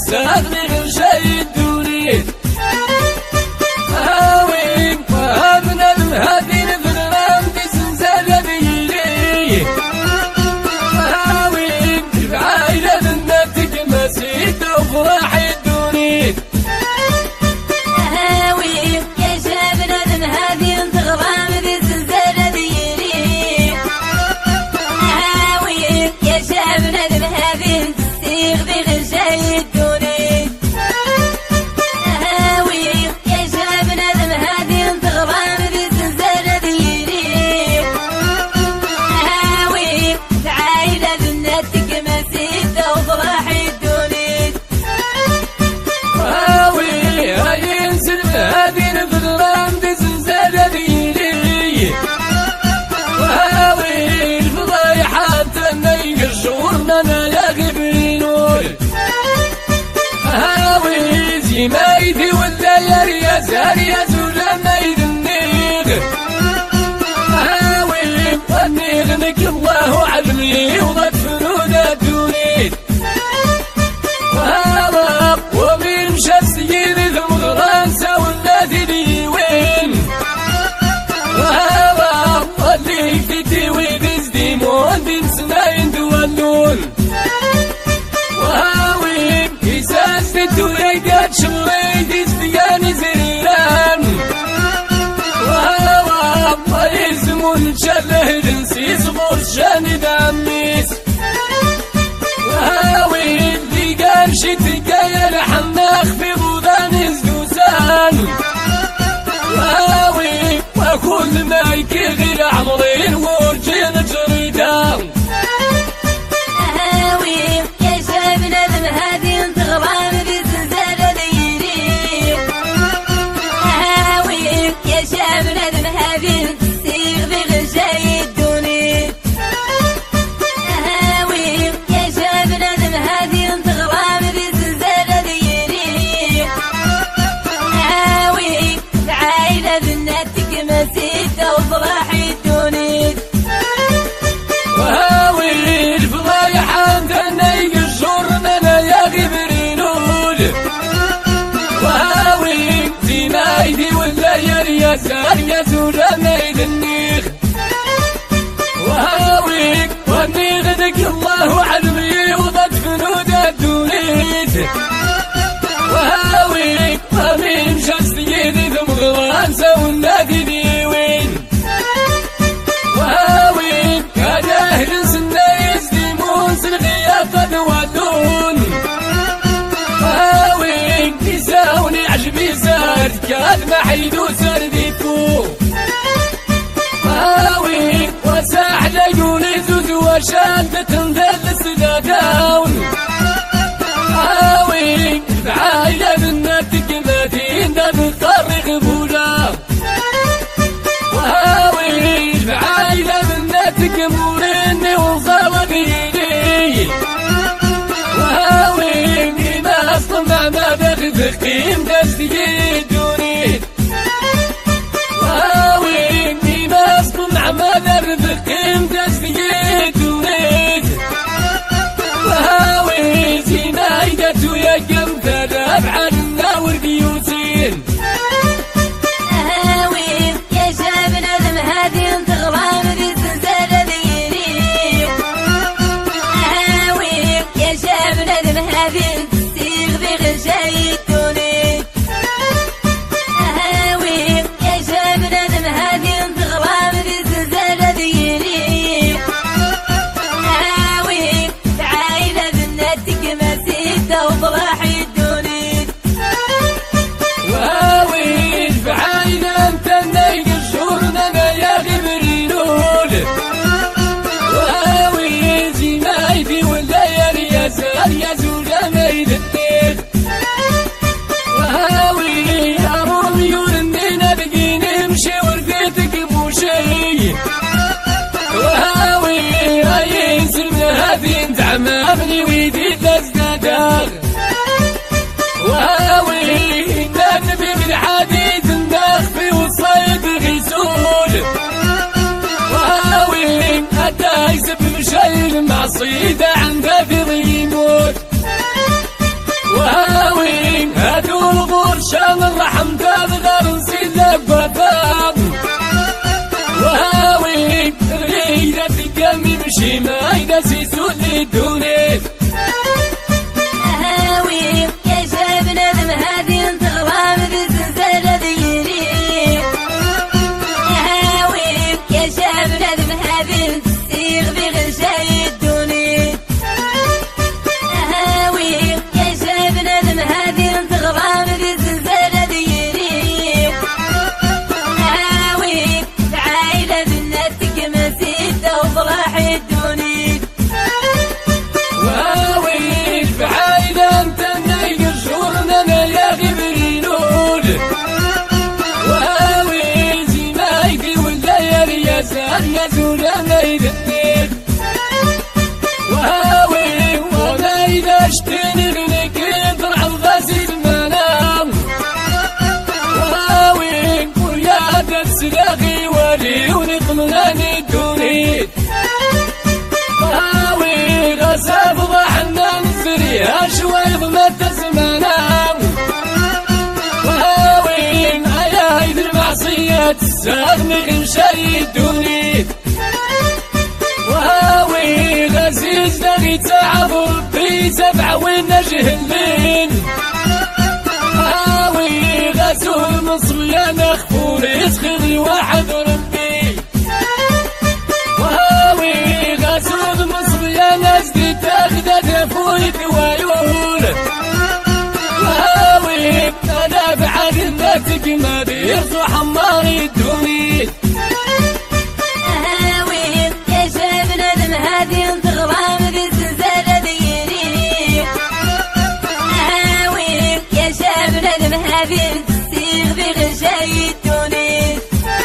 ساغني غير شي الدوني هاوي وهابنا المهادي نفرام دي سنزالة بيلي هاوي بعايلة بناتك مسيد وفرح الدوني هاوي يا شابنا المهادي نتغرام دي سنزالة بيلي هاوي يا شابنا المهادي نتسيغ بغير شي الدوني هاوي يا شابنا المهادي نتغرام دي سنزالة بيلي هاوي تعايلة بناتك مسيد وفرح الدوني هاوي هاي ينزل هادي نفرام دي زنزالة بيلي وهاوي الفضايحات تنيق الشورنا انا يا غبرينول هاوي زي مايدي ولا يا زاريا زولا مايد النيغ هاوي والنيغ نك الله علمي وضد فنونا دوني وهذا ومين مشى السيد المغران ساولنادي لي وين وهذا اللي في ديوي بيزديمون بين سناين دولون وهاوي كيساس في الدوريقات شمري ديزدياني زريران وهذا يزمون شله دنسي صبور شاني داميس وهاوي اللي قال شي تلقايا لحناخ في بوضان زدوسان وهاوي وكل ما يكغير عمرين ورجين جريدان هاوي يا شابنا المهادي نتغرام دي زنزالة ليلي هاوي يا شابنا المهادي نتسيغ بغير شي الدوني هاوي يا شابنا المهادي نتغرام دي زنزالة ليلي هاوي العايلة بناتك مسيدة وفرح الدوني وهاوي الفضايح عندنا يقشرنا انا يا غبرينول وهاوي في مايدي ولا يا زاريا زولا مايد النيغ وهاوي والنيغ ذك الله علمي وضد فنود الدونيت وهاوي ومين مشى السيد ذم غران ساولنادي ديوين وهاوي كان اهل سنة يسلمون سلغيا قد ودون وهاوي يساوني عجبي سارد كاد ما حيدو سردي فوق وهاوي وساح ليوني زوز وشادة تنذل سداداون وهاوي بعايلة بناتك مدين دا بطرق بولا وهاوي بعايلة بناتك موريني وصار بيدي وهاوي ما اصطنع ما باخذ قيم دستي دوني وهاوي ما اصطنع ما باخذ قيم دستي دوني شان الرحم تذغر نسيد لبثام وهاوي ريدة القلب مشي ما يدسي سود الدنيا أهاوي يا شاب ندم هذه انت غرام بالزنزانة ديري أهاوي يا شاب ندم هذه انت السيغ بغشاي الدنيا أهاوي يا شاب ندم هذه انت غرام بالزنزانة ديري أهاوي بعايلة بنتك مسيدة وفرح الدنيا وهاوي بعايلة انت نايق شورنا يا غبرينول وهاوي زي ما يدي ولا يا رياسان يا زولا يدنيك وهاوي وانا اذا اشتني غنيك يطلع الغسيل منام وهاوي ويا دبس لاغي ولي ونقملاني الدنيا وهاوي غساب ضحنا نزريها شويض ما تزمنام وهاوي معايا هيد المعصية تساغني غنشاي الدنيا وهاوي غزيز دغي تعب ربي سبع ونجه الليل وهاوي غسول مصري انا خفور يسخذي واحد ربي وهاوي غسول مصري انا زدي تاخذ تفويت ويقول وهاوي انا بعد الناتج ما بيرزو حماري الدنيا أهاوي يا شاب ندم هذه انت غرام بالزنزانة ديري أهاوي يا شاب ندم هذه انت السيغ بغشاي الدنيا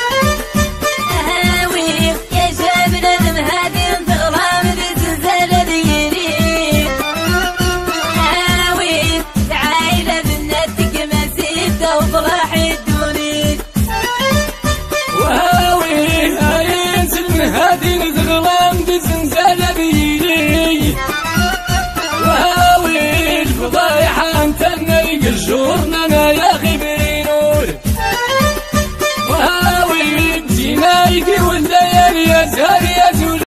أهاوي يا شاب ندم هذه انت غرام بالزنزانة ديري أهاوي بعايلة بنتك مسيدة وفرح الدنيا وهاوي هاي سلم هادي نزغلام دي زنزانة بيلي وهاوي الفضايحة انت نلقى الجورنا انا يا غبرينور وهاوي بتينا يدي والليالي يا زهر يا زول